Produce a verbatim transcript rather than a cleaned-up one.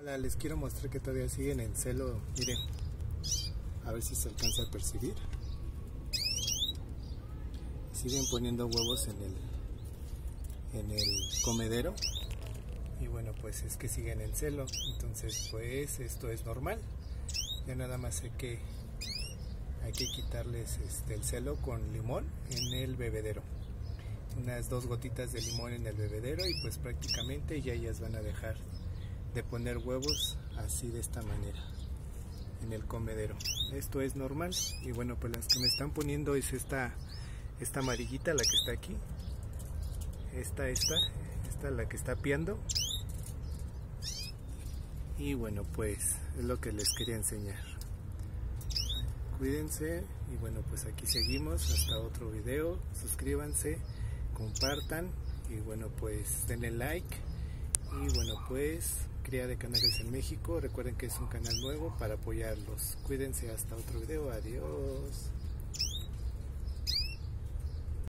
Hola, les quiero mostrar que todavía siguen en celo. Miren, a ver si se alcanza a percibir. Siguen poniendo huevos en el en el comedero. Y bueno, pues es que siguen en celo. Entonces pues esto es normal. Ya nada más hay que hay que quitarles este, el celo con limón en el bebedero. Unas dos gotitas de limón en el bebedero y pues prácticamente ya ellas van a dejar de poner huevos así de esta manera en el comedero. Esto es normal. Y bueno, pues las que me están poniendo es esta esta amarillita, la que está aquí, esta esta esta la que está piando. Y bueno, pues es lo que les quería enseñar. Cuídense y bueno, pues aquí seguimos hasta otro video. Suscríbanse, compartan y bueno, pues denle like. Y bueno, pues Cría de Canarios en México, recuerden que es un canal nuevo para apoyarlos. Cuídense hasta otro video, adiós.